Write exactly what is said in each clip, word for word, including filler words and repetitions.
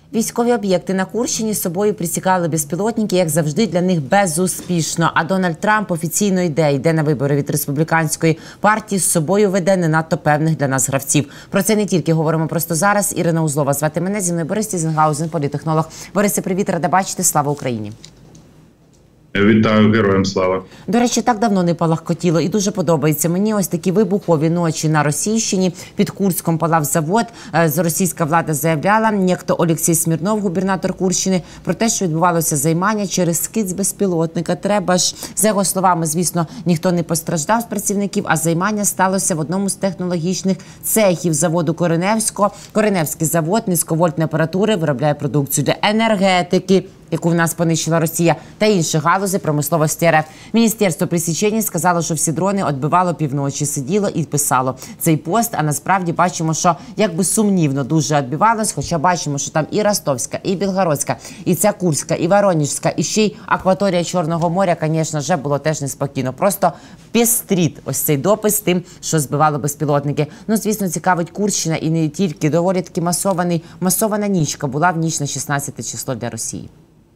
Військові об'єкти на Курщині з собою присікали безпілотники, як завжди, для них безуспішно. А Дональд Трамп офіційно йде, йде на вибори від республіканської партії, з собою веде не надто певних для нас гравців. Про це не тільки говоримо просто зараз. Ірина Узлова звати мене, зі мною Борис Тізенгаузен, політтехнолог. Борисе, привіт, рада бачити, слава Україні. Вітаю, героям слава. До речі, так давно не палахкотіло і дуже подобається мені ось такі вибухові ночі на Російщині. Під Курськом палав завод. Російська влада заявляла, нехто Олексій Смірнов, губернатор Курщини, про те, що відбувалося займання через скид з безпілотника. Треба ж, за його словами, звісно, ніхто не постраждав з працівників, а займання сталося в одному з технологічних цехів заводу Кореневського. Кореневський завод низьковольтної апаратури виробляє продукцію для енергетики, яку в нас понищила Росія, та інші галузі промисловості РФ. Міністерство пресічення сказало, що всі дрони відбивало півночі, сиділо і писало цей пост, а насправді бачимо, що якби сумнівно дуже відбивалось, хоча бачимо, що там і Ростовська, і Білгородська, і ця Курська, і Воронежська, і ще й акваторія Чорного моря, звісно, вже було теж неспокійно. Просто пестріт ось цей допис тим, що збивало безпілотники. Ну, звісно, цікавить Курщина і не тільки. Доволі таки масований, масована нічка була в ніч на шістнадцяте число для Росії.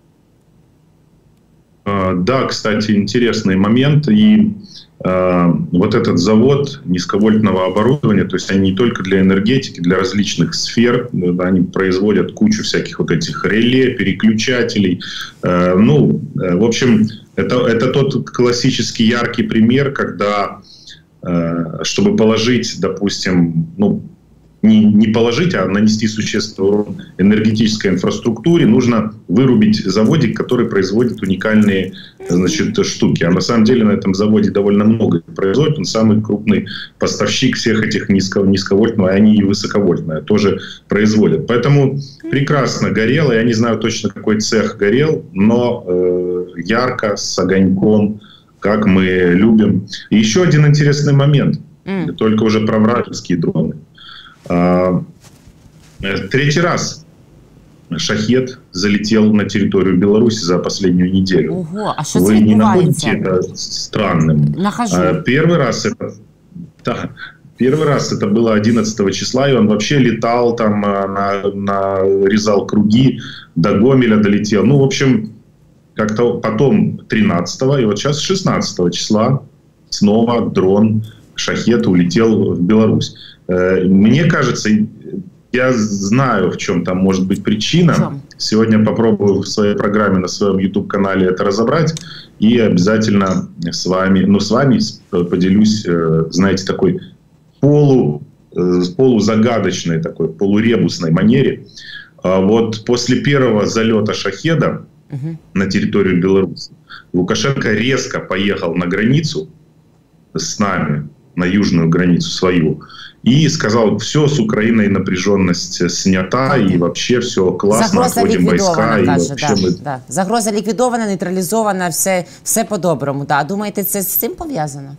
Да, кстати, интересный момент. И э, вот этот завод низковольтного оборудования, то есть они не только для энергетики, для различных сфер, они производят кучу всяких вот этих реле, переключателей. Э, ну, э, в общем, это, это тот классический яркий пример, когда, э, чтобы положить, допустим, ну, Не, не положить, а нанести существенный урон энергетической инфраструктуре, нужно вырубить заводик, который производит уникальные, значит, штуки. А на самом деле на этом заводе довольно много производит. Он самый крупный поставщик всех этих низко, низковольтных, они и высоковольтные тоже производят. Поэтому прекрасно горело. Я не знаю точно, какой цех горел, но э, ярко, с огоньком, как мы любим. И еще один интересный момент. Mm. Только уже про вражеские дроны. Третий раз шахед залетел на территорию Беларуси за последнюю неделю. Ого, а что Вы не находите это странным? Нахожу. Первый раз это, да, первый раз это было одиннадцатого числа, и он вообще летал там, на, нарезал круги, до Гомеля долетел. Ну, в общем, как-то потом тринадцатого, и вот сейчас шестнадцатого числа снова дрон, шахед улетел в Беларусь. Мне кажется, я знаю, в чем там может быть причина. Сегодня попробую в своей программе на своем YouTube-канале это разобрать. И обязательно с вами, ну, с вами поделюсь, знаете, такой полу, полузагадочной, такой полуребусной манере. Вот после первого залета шахеда угу. на территорию Беларуси Лукашенко резко поехал на границу с нами, на южную границу свою, и сказал, все, с Украиной напряженность снята, и вообще все классно, загроза отводим войска. Каже, и да, вообще... да. Загроза ліквідована, нейтралізована, все, все по-доброму. Да. Думаєте, це з цим пов'язано?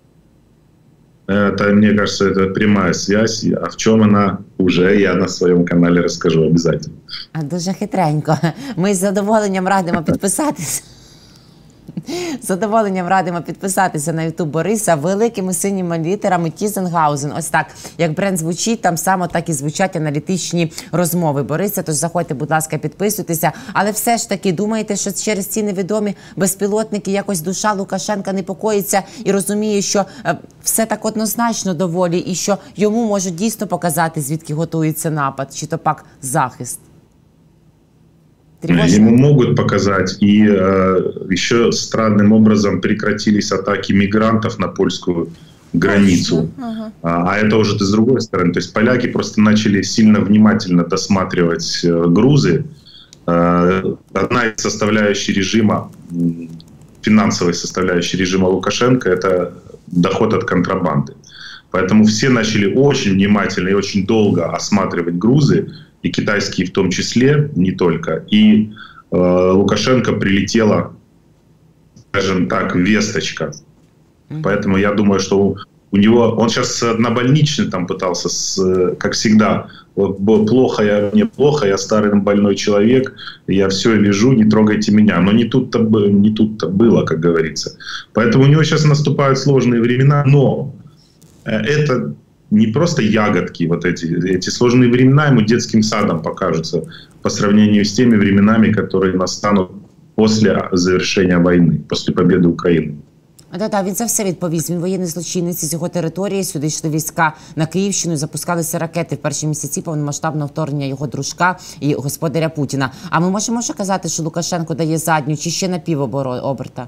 Это, мне кажется, это прямая связь. А в чем она, уже я на своем канале расскажу обязательно. А дуже хитренько. Ми з задоволенням радимо підписатися. З задоволенням радимо підписатися на ютуб Бориса великими синіми літерами Тізенгаузен. Ось так, як бренд звучить, там само так і звучать аналітичні розмови Бориса. Тож заходьте, будь ласка, підписуйтеся. Але все ж таки, думаєте, що через ці невідомі безпілотники якось душа Лукашенка непокоїться і розуміє, що е, все так однозначно доволі, і що йому можуть дійсно показати, звідки готується напад, чи то пак захист? Тревожно. Ему могут показать. И э, еще странным образом прекратились атаки мигрантов на польскую границу. Ага. А, а это уже с другой стороны. То есть поляки просто начали сильно внимательно досматривать э, грузы. Э, одна из составляющих режима, финансовой составляющей режима Лукашенко, это доход от контрабанды. Поэтому все начали очень внимательно и очень долго осматривать грузы, и китайские в том числе, не только. И э, Лукашенко прилетела, скажем так, весточка. Mm-hmm. Поэтому я думаю, что у, у него... Он сейчас однобольничный там пытался, с, как всегда. Вот, плохо, я, мне плохо, я старый больной человек, я все вижу, не трогайте меня. Но не тут-то, не тут-то было, как говорится. Поэтому у него сейчас наступают сложные времена, но это... не просто ягодки, вот эти, эти сложные времена ему детским садом покажутся по сравнению с теми временами, которые настанут после завершения войны, после победы Украины. Так, так, він за все відповість. Він воєнний злочинець, з його території. Сюди йшли війська на Київщину, запускалися ракети в перші місяці повномасштабного вторгнення його дружка і господаря Путіна. А ми можемо ще казати, що Лукашенко дає задню чи ще на півоберта?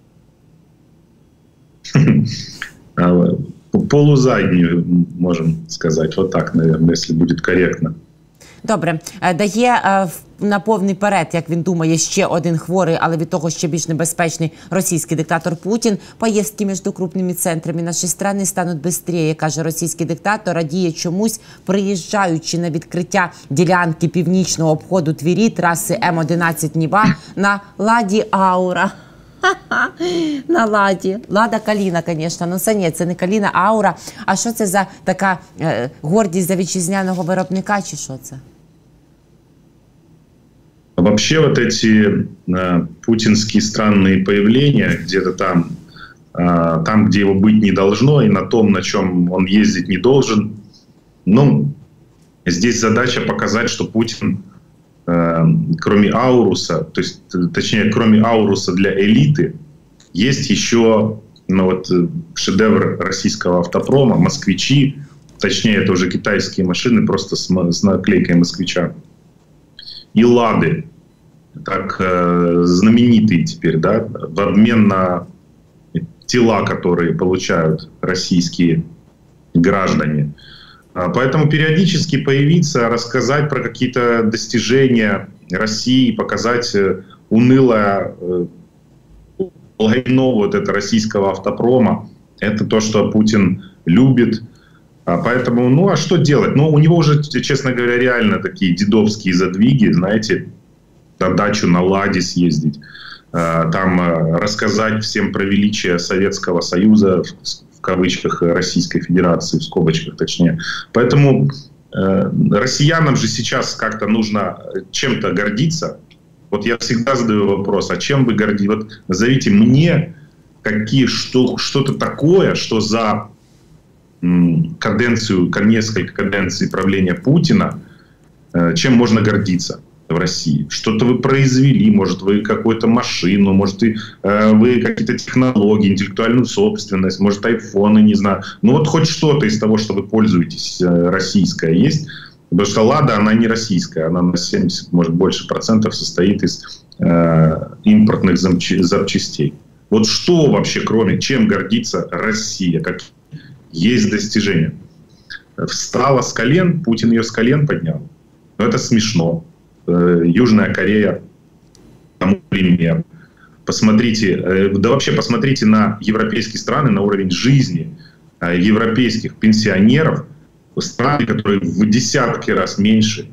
Полузаднюю, можем сказать. Вот так, наверное, если будет корректно. Добре. Дає на повний перед, як він думає, ще один хворий, але від того ще більш небезпечний російський диктатор Путін. Поїздки між крупними центрами нашої країни стануть швидше, каже російський диктатор, радіє чомусь, приїжджаючи на відкриття ділянки північного обходу Твері, траси М одинадцять Ніва на Ладі Аура. На Ладі. Лада Каліна, звісно. Ну це ні, це не Каліна, Аура. А що це за така е, гордість за вітчизняного виробника, чи що це? Вообще вот эти э, путинские странные появления где-то там, э, там, где его быть не должно, и на том, на чем он ездить не должен. Ну, здесь задача показать, что Путин, э, кроме Ауруса, то есть, точнее, кроме Ауруса для элиты, есть еще ну, вот, шедевр российского автопрома, москвичи, точнее, это уже китайские машины, просто с, с наклейкой москвича. И «Лады», так э, знаменитые теперь, да, в обмен на тела, которые получают российские граждане. Поэтому периодически появиться, рассказать про какие-то достижения России, показать унылое половину вот это российского автопрома, это то, что Путин любит. Поэтому, ну а что делать? Ну, у него уже, честно говоря, реально такие дедовские задвиги, знаете, на дачу на «Ладе» съездить, там рассказать всем про величие Советского Союза, в кавычках Российской Федерации, в скобочках точнее. Поэтому э, россиянам же сейчас как-то нужно чем-то гордиться. Вот я всегда задаю вопрос, а чем вы гордитесь? Вот назовите мне какие, что, что-то такое, что за м, каденцию, несколько каденций правления Путина, э, чем можно гордиться в России. Что-то вы произвели, может, вы какую-то машину, может, вы, э, вы какие-то технологии, интеллектуальную собственность, может, айфоны, не знаю. Ну вот хоть что-то из того, что вы пользуетесь, э, российское есть. Потому что «Лада», она не российская, она на семьдесят, может, больше процентов состоит из э, импортных запчастей. Вот что вообще, кроме чем гордится Россия, какие есть достижения? Встала с колен, Путин ее с колен поднял. Но это смешно. Южная Корея тому пример. Посмотрите, да вообще посмотрите на европейские страны, на уровень жизни европейских пенсионеров, страны, которые в десятки раз меньше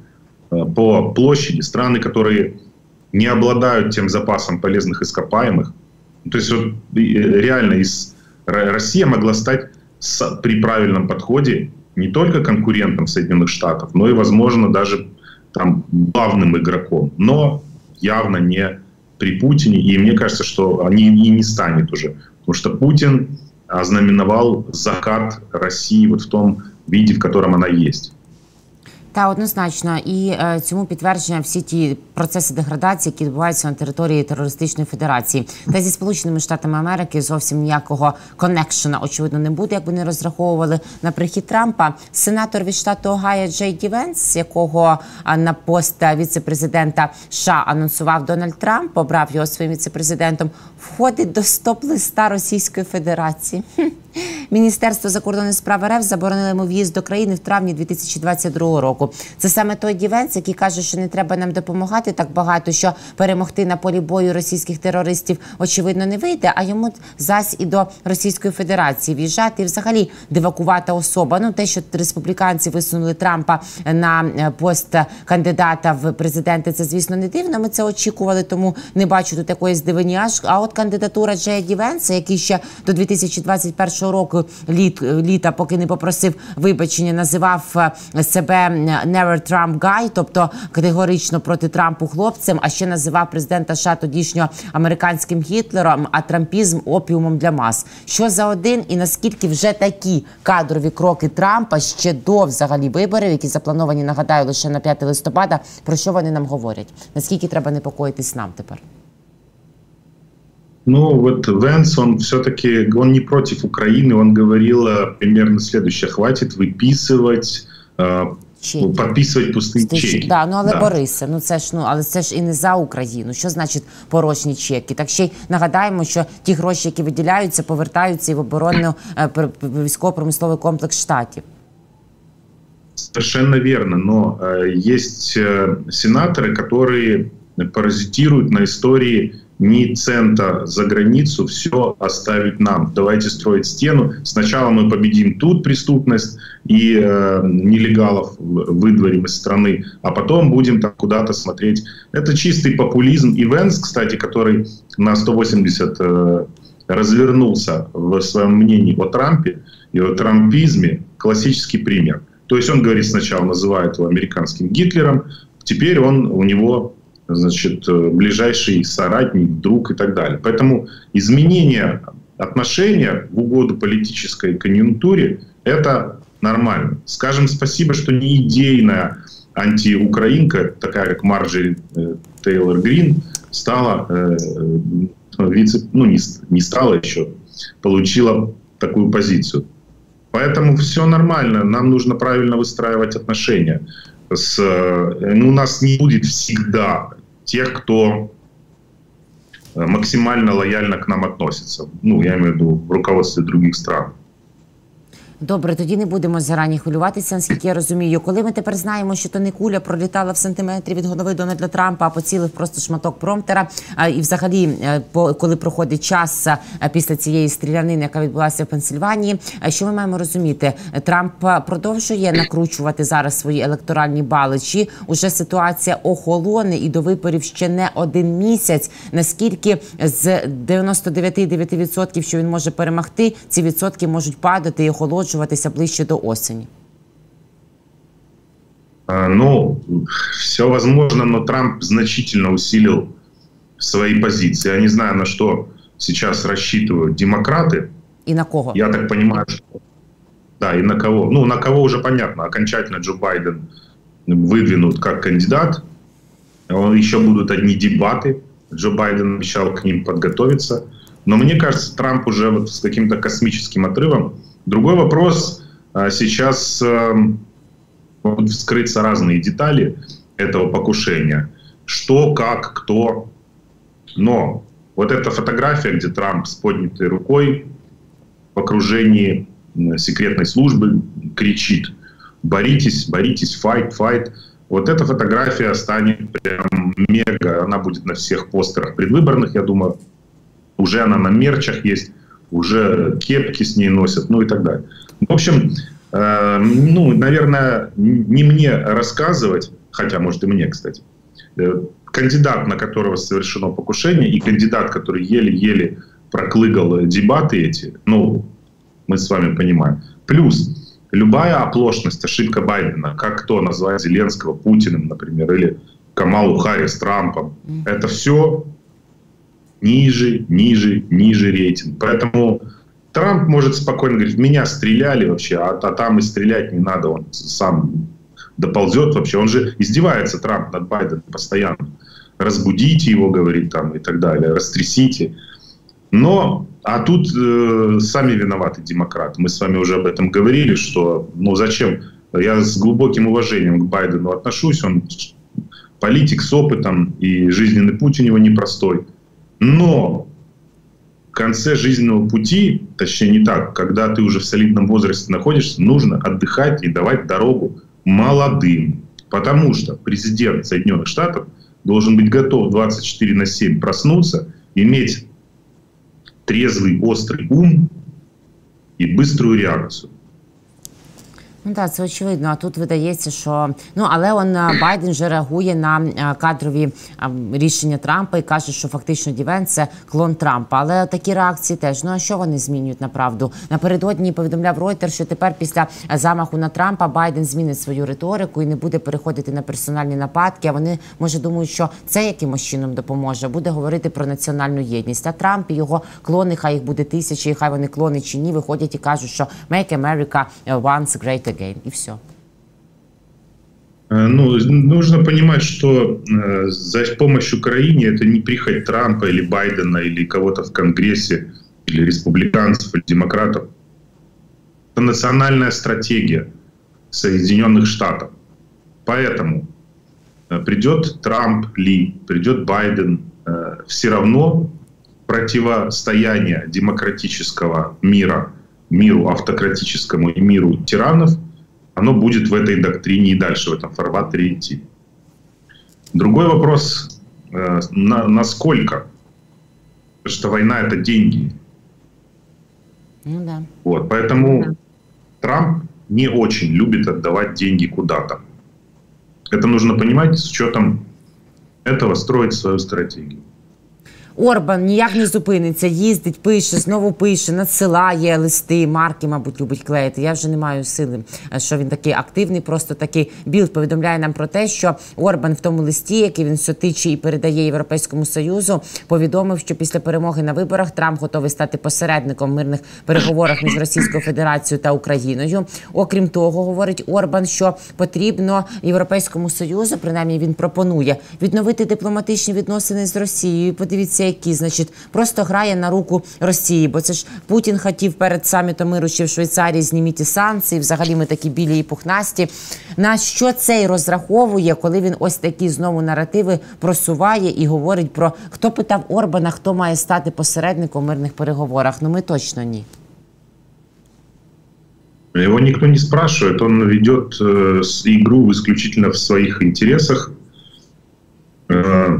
по площади, страны, которые не обладают тем запасом полезных ископаемых. То есть вот, реально из, Россия могла стать с, при правильном подходе не только конкурентом Соединенных Штатов, но и, возможно, даже там главным игроком, но явно не при Путине, и мне кажется, что они и не станет уже, потому что Путин ознаменовал закат России вот в том виде, в котором она есть. Та однозначно, і е, цьому підтвердження всі ті процеси деградації, які відбуваються на території терористичної федерації. Та зі Сполученими Штатами Америки зовсім ніякого коннекшена, очевидно, не буде, як вони розраховували на прихід Трампа. Сенатор від штату Огайо Джей Ді Венс, якого а, на пост віце-президента США анонсував Дональд Трамп, обрав його своїм віце-президентом, входить до стоп-листа Російської Федерації. Хм. Міністерство закордонних справ РФ заборонило йому в'їзд до країни в травні дві тисячі двадцять другого року. Це саме той Ді Венс, який каже, що не треба нам допомагати так багато, що перемогти на полі бою російських терористів, очевидно, не вийде, а йому зась і до Російської Федерації в'їжджати. І взагалі дивакувата особа. Ну, те, що республіканці висунули Трампа на пост кандидата в президенти, це, звісно, не дивно. Ми це очікували, тому не бачу тут якоїсь дивині. А от кандидатура Джея Ді Венса, який ще до дві тисячі двадцять першого першого року літ, літа, поки не попросив вибачення, називав себе «Never Trump Guy», тобто категорично проти Трампу хлопцем, а ще називав президента США тодішнього американським Гітлером, а трампізм – опіумом для мас. Що за один і наскільки вже такі кадрові кроки Трампа ще до взагалі виборів, які заплановані, нагадаю, лише на п'яте листопада, про що вони нам говорять? Наскільки треба непокоїтись нам тепер? Ну, вот Венс, он все-таки, он не против Украины, он говорил примерно следующее: хватит выписывать, чеки. Подписывать пустые Стич... чеки. Да, ну але да. Борисе, ну це ж ну, але це ж і не за Україну. Що значить порожні чеки? Так ще й нагадаємо, що ті гроші, які виділяються, повертаються і в оборонно військово-промисловий комплекс штатів. Совершенно верно, но э, есть э, сенаторы, которые паразитируют на истории ни цента за границу, все оставить нам. Давайте строить стену. Сначала мы победим тут преступность и э, нелегалов выдворим из страны, а потом будем там куда-то смотреть. Это чистый популизм. И Венс, кстати, который на сто восемьдесят э, развернулся в своем мнении о Трампе и о трампизме, классический пример. То есть он говорит, сначала называет его американским Гитлером, теперь он у него, значит, ближайший соратник, друг и так далее. Поэтому изменение отношения в угоду политической конъюнктуре – это нормально. Скажем спасибо, что не идейная антиукраинка, такая как Марджори э, Тейлор Грин, стала, э, вице, ну не, не стала еще, получила такую позицию. Поэтому все нормально, нам нужно правильно выстраивать отношения. С, ну, у нас не будет всегда тех, кто максимально лояльно к нам относится. Ну, я имею в виду в руководстве других стран. Добре, тоді не будемо зарані хвилюватися, наскільки я розумію. Коли ми тепер знаємо, що то не куля пролітала в сантиметрі від голови Дональда Трампа, а поцілив просто шматок промптера, і взагалі, коли проходить час після цієї стрілянини, яка відбулася в Пенсильванії, що ми маємо розуміти? Трамп продовжує накручувати зараз свої електоральні бали, чи уже ситуація охолоне і до виборів ще не один місяць? Наскільки з дев'яносто дев'ять цілих дев'ять десятих відсотка, що він може перемогти, ці відсотки можуть падати і охолоджувати ближе до осени? Ну, все возможно, но Трамп значительно усилил свои позиции. Я не знаю, на что сейчас рассчитывают демократы. И на кого? Я так понимаю, что... Да, и на кого. Ну, на кого уже понятно. Окончательно Джо Байден выдвинут как кандидат. Еще будут одни дебаты. Джо Байден обещал к ним подготовиться. Но мне кажется, Трамп уже вот с каким-то космическим отрывом. Другой вопрос, сейчас могут вскрыться разные детали этого покушения. Что, как, кто. Но вот эта фотография, где Трамп с поднятой рукой в окружении секретной службы кричит: боритесь, боритесь, файт, файт. Вот эта фотография станет прям мега, она будет на всех постерах предвыборных, я думаю. Уже она на мерчах есть. Уже кепки с ней носят, ну и так далее. В общем, э, ну, наверное, не мне рассказывать, хотя, может, и мне, кстати, э, кандидат, на которого совершено покушение, и кандидат, который еле-еле проклыгал дебаты эти, ну, мы с вами понимаем. Плюс любая оплошность, ошибка Байдена, как кто назвать Зеленского Путиным, например, или Камалу Харрис Трампом, mm-hmm. это все... ниже, ниже, ниже рейтинг. Поэтому Трамп может спокойно говорить: меня стреляли вообще, а, а там и стрелять не надо, он сам доползет вообще. Он же издевается, Трамп, над Байденом постоянно. Разбудите его, говорит, там и так далее, растрясите. Но, а тут э, сами виноваты демократы. Мы с вами уже об этом говорили, что, ну зачем, я с глубоким уважением к Байдену отношусь, он политик с опытом, и жизненный путь у него непростой. Но в конце жизненного пути, точнее не так, когда ты уже в солидном возрасте находишься, нужно отдыхать и давать дорогу молодым. Потому что президент Соединенных Штатов должен быть готов двадцать четыре на семь проснуться, иметь трезвый, острый ум и быструю реакцию. Ну так, це очевидно. А тут видається, що ну але он Байден вже реагує на кадрові рішення Трампа і каже, що фактично Ді Венс – це клон Трампа. Але такі реакції теж. Ну а що вони змінюють на правду? Напередодні повідомляв Reuters, що тепер після замаху на Трампа Байден змінить свою риторику і не буде переходити на персональні нападки. А вони може думають, що це якимось чином допоможе. Буде говорити про національну єдність. А Трамп і його клони, хай їх буде тисячі, і хай вони клони чи ні, виходять і кажуть, що «Make America once great again», и все. Ну, нужно понимать, что э, за помощь Украине это не прихоть Трампа или Байдена, или кого-то в Конгрессе, или республиканцев, или демократов. Это национальная стратегия Соединенных Штатов. Поэтому э, придет Трамп ли, придет Байден, э, все равно противостояние демократического мира, миру автократическому и миру тиранов, оно будет в этой доктрине и дальше в этом фарватере идти. Другой вопрос, э, на, насколько? Потому что война – это деньги. Ну, да. Вот, поэтому да. Трамп не очень любит отдавать деньги куда-то. Это нужно понимать, с учетом этого строить свою стратегию. Орбан ніяк не зупиниться, їздить, пише, знову пише, надсилає листи, марки, мабуть, любить клеїти. Я вже не маю сили, що він такий активний, просто такий. Білд повідомляє нам про те, що Орбан в тому листі, який він сотичі і передає Європейському Союзу, повідомив, що після перемоги на виборах Трамп готовий стати посередником в мирних переговорах між Російською Федерацією та Україною. Окрім того, говорить Орбан, що потрібно Європейському Союзу, принаймні він пропонує, відновити дипломатичні відносини з Росією. Подивіться, які, значить, просто грає на руку Росії, бо це ж Путін хотів перед самітом миру ще в Швейцарії зніміть і санкції, взагалі ми такі білі і пухнасті. На що цей розраховує, коли він ось такі знову наративи просуває і говорить про, хто питав Орбана, хто має стати посередником в мирних переговорах? Ну ми точно ні. Его никто не спрашивает, он ведет э, игру исключительно в своих интересах. Э,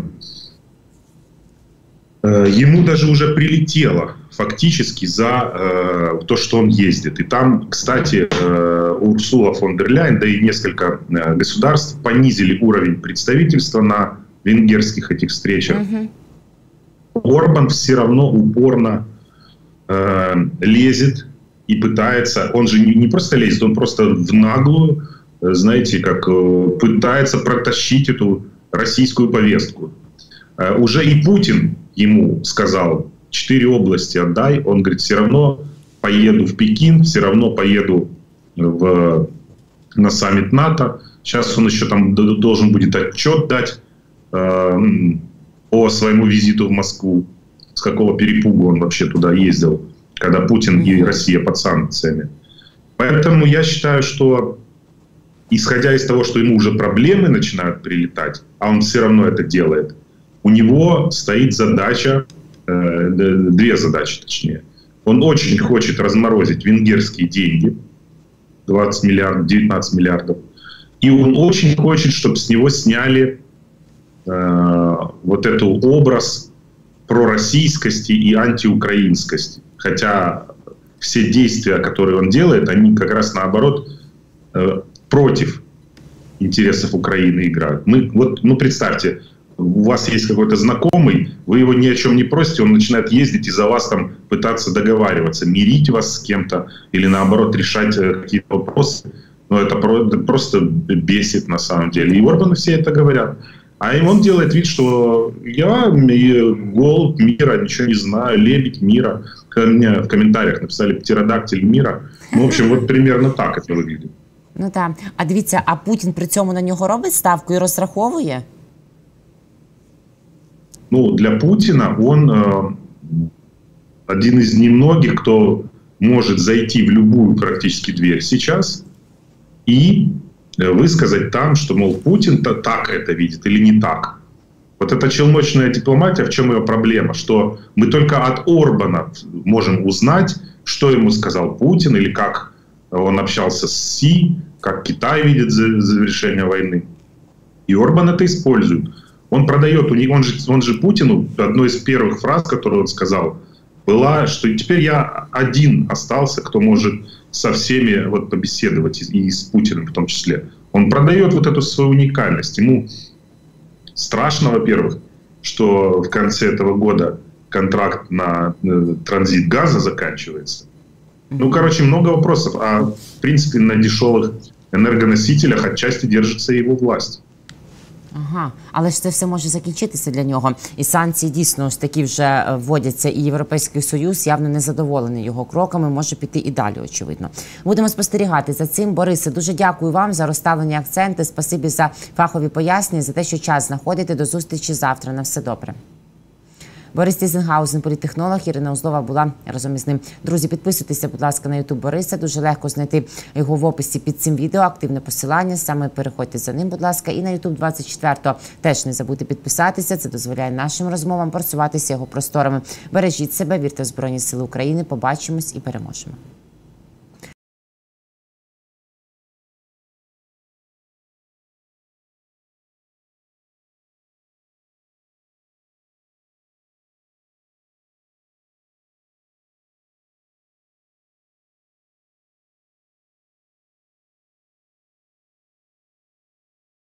Ему даже уже прилетело фактически за э, то, что он ездит. И там, кстати, э, Урсула фон дер Ляйен, да и несколько э, государств понизили уровень представительства на венгерских этих встречах. Mm-hmm. Орбан все равно упорно э, лезет и пытается, он же не, не просто лезет, он просто в наглую, знаете, как э, пытается протащить эту российскую повестку. Э, уже и Путин ему сказал, четыре области отдай, он говорит, все равно поеду в Пекин, все равно поеду в, на саммит НАТО. Сейчас он еще там должен будет отчет дать э, по своему визиту в Москву, с какого перепугу он вообще туда ездил, когда Путин и Россия под санкциями. Поэтому я считаю, что исходя из того, что ему уже проблемы начинают прилетать, а он все равно это делает, у него стоит задача, э, две задачи точнее. Он очень хочет разморозить венгерские деньги, двадцать миллиардов, девятнадцать миллиардов. И он очень хочет, чтобы с него сняли э, вот этот образ пророссийскости и антиукраинскости. Хотя все действия, которые он делает, они как раз наоборот э, против интересов Украины играют. Мы, вот, ну представьте, у вас есть какой-то знакомый, вы его ни о чем не просите, он начинает ездить и за вас там пытаться договариваться, мирить вас с кем-то или наоборот решать какие-то вопросы. Но это просто бесит на самом деле. И Орбан все это говорят. А он делает вид, что я голубь мира, ничего не знаю, лебедь мира. Мне в комментариях написали птеродактиль мира. Ну, в общем, вот примерно так это выглядит. Ну так. А дивіться, а Путін при цьому на нього робить ставку і розраховує? Ну, для Путина он э, один из немногих, кто может зайти в любую практически дверь сейчас и высказать там, что, мол, Путин-то так это видит или не так. Вот эта челночная дипломатия, в чем ее проблема? Что мы только от Орбана можем узнать, что ему сказал Путин, или как он общался с Си, как Китай видит завершение войны. И Орбан это использует. Он продает, он же, он же Путину, одной из первых фраз, которую он сказал, была, что теперь я один остался, кто может со всеми вот побеседовать, и с Путиным в том числе. Он продает вот эту свою уникальность. Ему страшно, во-первых, что в конце этого года контракт на транзит газа заканчивается. Ну, короче, много вопросов. А в принципе на дешевых енергоносителях отчасти держится його власть. Ага, але ж це все може закінчитися для нього. І санкції дійсно ось такі вже вводяться, і Європейський Союз явно не задоволений його кроками, може піти і далі, очевидно. Будемо спостерігати за цим. Борисе, дуже дякую вам за розставлені акценти, спасибі за фахові пояснення, за те, що час знаходите. До зустрічі завтра. На все добре. Борис Тізенгаузен, політтехнолог, Ірина Узлова була разом із ним. Друзі, підписуйтеся, будь ласка, на ютуб Бориса. Дуже легко знайти його в описі під цим відео. Активне посилання. Саме переходьте за ним, будь ласка. І на ютуб двадцять четвертого теж не забудьте підписатися. Це дозволяє нашим розмовам просуватися його просторами. Бережіть себе, вірте в Збройні Сили України. Побачимось і переможемо.